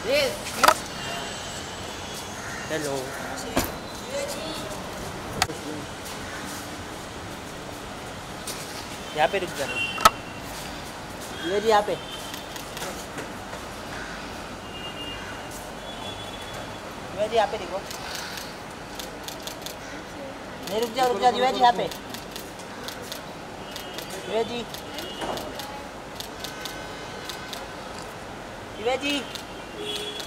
Hello यहाँ पे रुक जाना। ये जी यहाँ पे। ये जी यहाँ पे देखो। नहीं रुक जा जी यहाँ पे। ये जी